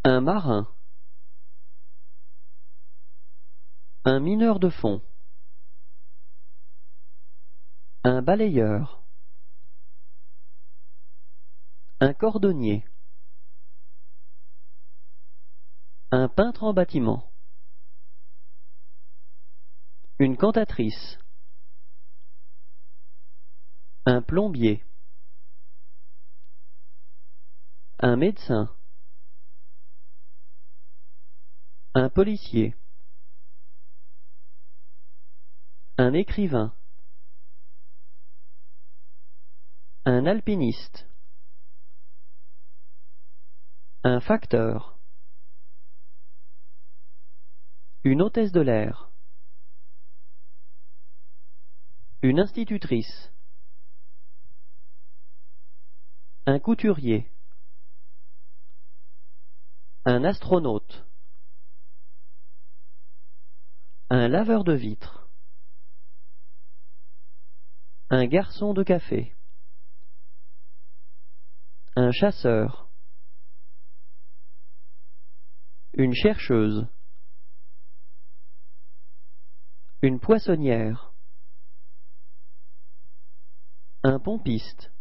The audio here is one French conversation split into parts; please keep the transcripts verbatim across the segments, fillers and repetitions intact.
Un marin. Un mineur de fond. Un balayeur. Un cordonnier. Un peintre en bâtiment. Une cantatrice. Un plombier. Un médecin. Un policier. Un écrivain. Un alpiniste. Un facteur. Une hôtesse de l'air. Une institutrice. Un couturier. Un astronaute. Un laveur de vitres. Un garçon de café. Un chasseur. Une chercheuse. Une poissonnière. Un pompiste.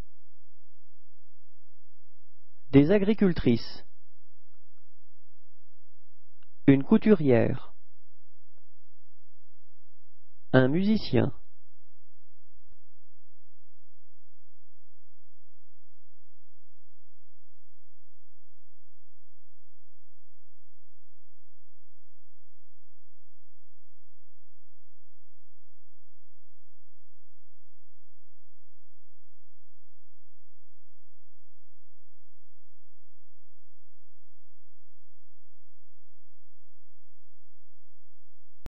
Des agricultrices. Une couturière. Un musicien.